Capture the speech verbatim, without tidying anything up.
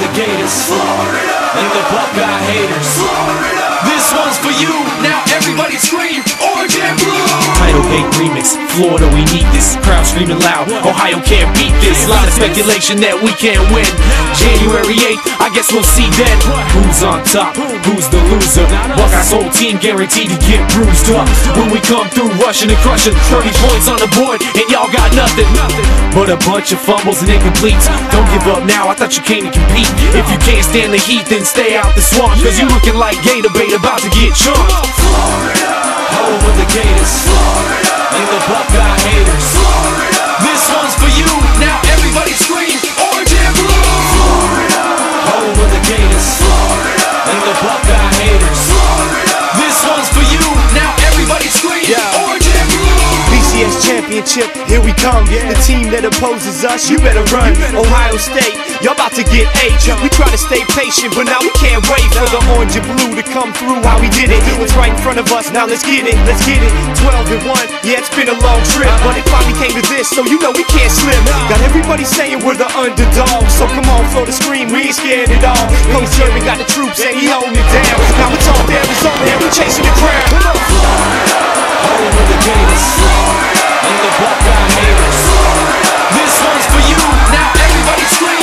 the Gators, Florida, and the Buckeye haters, Florida. This one's for you, now everybody scream, orange and blue. Title Gate remix, Florida, we need this. Crowd screaming loud, Ohio can't beat this. Lot of speculation that we can't win. January eighth, I guess we'll see then. Who's on top, who's the loser? Buckeye's whole team guaranteed to get bruised up. When we come through rushing and crushing, thirty points on the board and y'all got nothing but a bunch of fumbles and incompletes. Don't give up now, I thought you came to compete. If you can't stand the heat, then stay out the swamp, cause you looking like Gator bait about to get chunked. Florida, home of the Gators, Florida, and the Buckeye haters, Florida. This one's for you, now everybody scream, orange and blue. Florida, home of the Gators, Florida, and the Buckeye haters, Florida. This one's for you, now everybody scream, yeah. Orange and blue. B C S championship, here we come. The team that opposes us, you better run. Ohio State, y'all about to get H. We try to stay patient, but now we can't wait for the orange and blue to come through. How we did it, it's right in front of us. Now let's get it, let's get it. twelve and one, yeah, it's been a long trip, but it finally came to this, so you know we can't slip. Got everybody saying we're the underdog, so come on, throw the scream, we ain't scared at all. Coach Sherman got the troops and he holding it down. Now it's all Arizona and we chasing the crown. Florida, home of the Gators, Florida, and the Buckeye haters, Florida. This one's for you, now everybody scream.